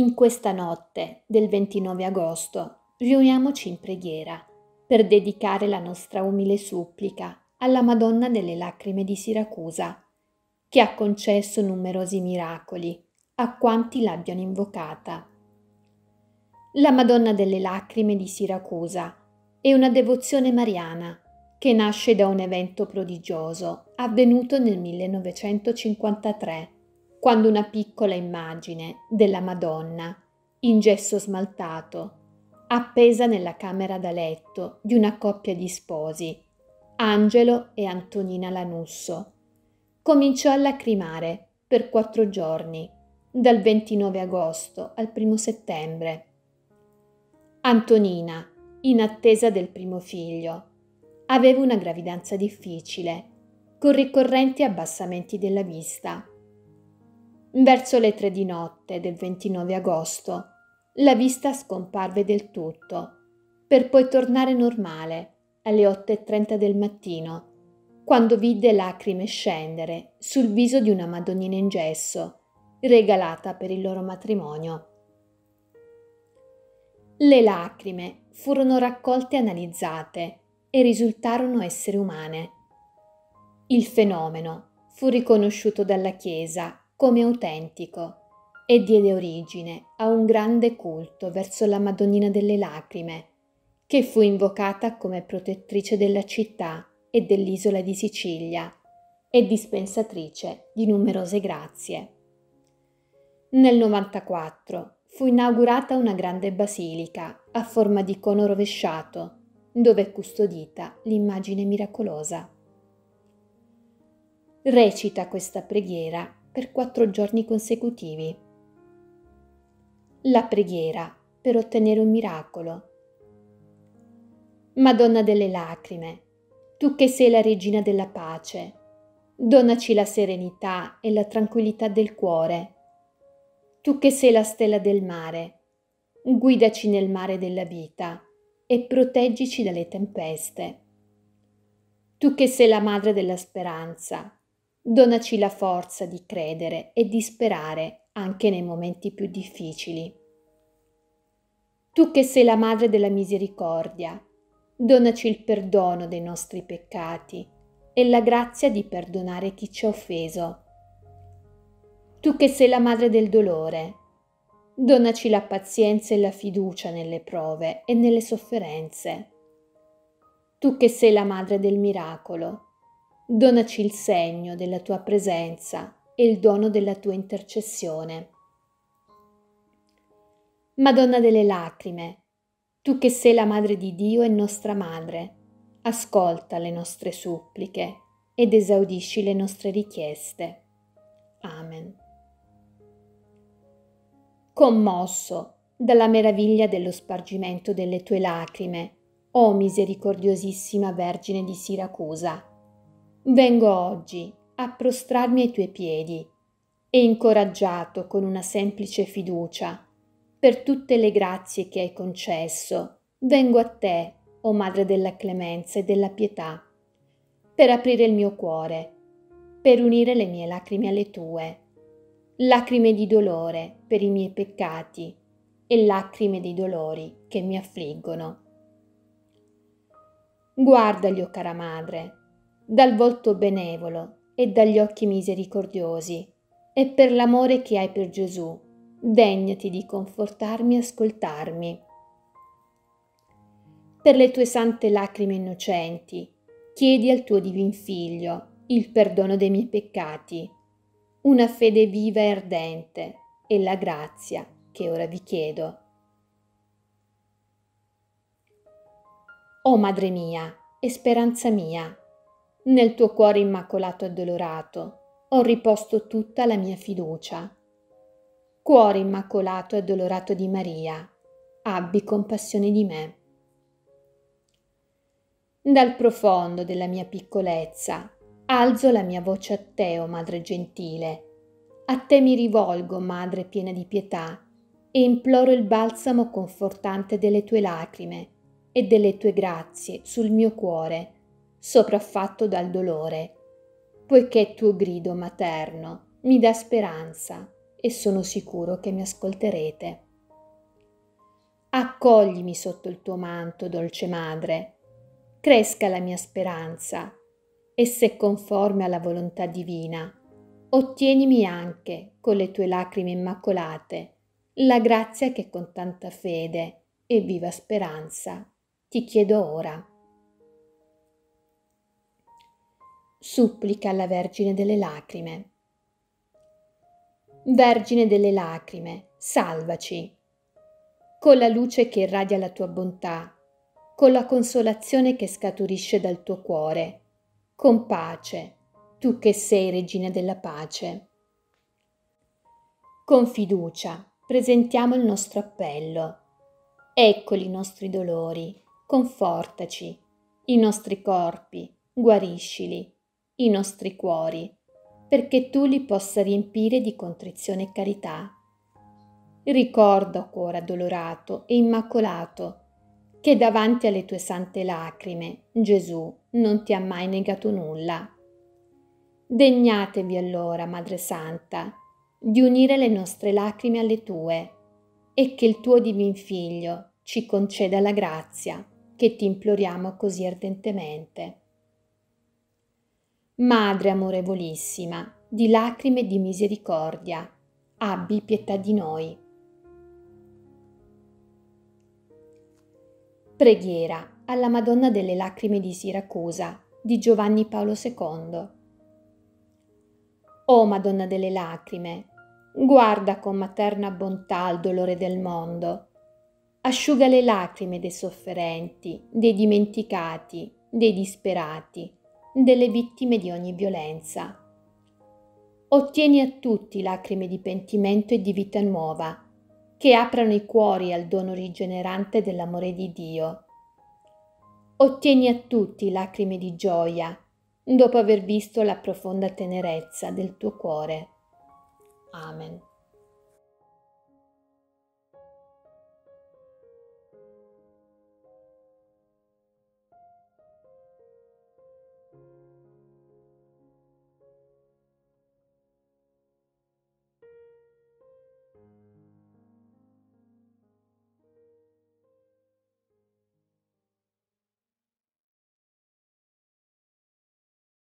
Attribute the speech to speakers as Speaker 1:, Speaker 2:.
Speaker 1: In questa notte del 29 agosto riuniamoci in preghiera per dedicare la nostra umile supplica alla Madonna delle Lacrime di Siracusa, che ha concesso numerosi miracoli a quanti l'abbiano invocata. La Madonna delle Lacrime di Siracusa è una devozione mariana che nasce da un evento prodigioso avvenuto nel 1953, quando una piccola immagine della Madonna, in gesso smaltato, appesa nella camera da letto di una coppia di sposi, Angelo e Antonina Lanusso, cominciò a lacrimare per 4 giorni, dal 29 agosto al 1 settembre. Antonina, in attesa del primo figlio, aveva una gravidanza difficile, con ricorrenti abbassamenti della vista. Verso le 3 di notte del 29 agosto, la vista scomparve del tutto, per poi tornare normale alle 8:30 del mattino, quando vide lacrime scendere sul viso di una Madonnina in gesso, regalata per il loro matrimonio. Le lacrime furono raccolte e analizzate e risultarono essere umane. Il fenomeno fu riconosciuto dalla Chiesa come autentico e diede origine a un grande culto verso la Madonnina delle Lacrime, che fu invocata come protettrice della città e dell'isola di Sicilia e dispensatrice di numerose grazie. Nel 94 fu inaugurata una grande basilica a forma di cono rovesciato, dove è custodita l'immagine miracolosa. Recita questa preghiera per 4 giorni consecutivi. La preghiera per ottenere un miracolo. Madonna delle Lacrime, tu che sei la regina della pace, donaci la serenità e la tranquillità del cuore. Tu che sei la stella del mare, guidaci nel mare della vita e proteggici dalle tempeste. Tu che sei la madre della speranza, donaci la forza di credere e di sperare anche nei momenti più difficili. Tu che sei la madre della misericordia, donaci il perdono dei nostri peccati e la grazia di perdonare chi ci ha offeso. Tu che sei la madre del dolore, donaci la pazienza e la fiducia nelle prove e nelle sofferenze. Tu che sei la madre del miracolo, donaci il segno della tua presenza e il dono della tua intercessione. Madonna delle Lacrime, tu che sei la madre di Dio e nostra madre, ascolta le nostre suppliche ed esaudisci le nostre richieste. Amen. Commosso dalla meraviglia dello spargimento delle tue lacrime, o misericordiosissima Vergine di Siracusa, vengo oggi a prostrarmi ai tuoi piedi e, incoraggiato con una semplice fiducia per tutte le grazie che hai concesso, vengo a te, o Madre della clemenza e della pietà, per aprire il mio cuore, per unire le mie lacrime alle tue, lacrime di dolore per i miei peccati e lacrime di dolori che mi affliggono. Guardali, o cara Madre, dal volto benevolo e dagli occhi misericordiosi, e per l'amore che hai per Gesù, degnati di confortarmi e ascoltarmi. Per le tue sante lacrime innocenti, chiedi al tuo divin Figlio il perdono dei miei peccati, una fede viva e ardente e la grazia che ora vi chiedo. O Madre mia e speranza mia, nel tuo cuore immacolato e addolorato ho riposto tutta la mia fiducia. Cuore immacolato e addolorato di Maria, abbi compassione di me. Dal profondo della mia piccolezza alzo la mia voce a te, o Madre gentile. A te mi rivolgo, Madre piena di pietà, e imploro il balsamo confortante delle tue lacrime e delle tue grazie sul mio cuore, sopraffatto dal dolore, poiché il tuo grido materno mi dà speranza e sono sicuro che mi ascolterete. Accoglimi sotto il tuo manto, dolce madre, cresca la mia speranza e se conforme alla volontà divina, ottienimi anche con le tue lacrime immacolate la grazia che con tanta fede e viva speranza ti chiedo ora. Supplica alla Vergine delle Lacrime. Vergine delle Lacrime, salvaci. Con la luce che irradia la tua bontà, con la consolazione che scaturisce dal tuo cuore, con pace, tu che sei Regina della pace. Con fiducia presentiamo il nostro appello. Eccoli i nostri dolori, confortaci, i nostri corpi, guariscili, i nostri cuori, perché tu li possa riempire di contrizione e carità. Ricorda, cuore addolorato e immacolato, che davanti alle tue sante lacrime Gesù non ti ha mai negato nulla. Degnatevi allora, Madre Santa, di unire le nostre lacrime alle tue e che il tuo divin Figlio ci conceda la grazia che ti imploriamo così ardentemente. Madre amorevolissima, di lacrime e di misericordia, abbi pietà di noi. Preghiera alla Madonna delle Lacrime di Siracusa di Giovanni Paolo II. O Madonna delle Lacrime, guarda con materna bontà al dolore del mondo. Asciuga le lacrime dei sofferenti, dei dimenticati, dei disperati, delle vittime di ogni violenza. Ottieni a tutti lacrime di pentimento e di vita nuova, che aprano i cuori al dono rigenerante dell'amore di Dio. Ottieni a tutti lacrime di gioia, dopo aver visto la profonda tenerezza del tuo cuore. Amen.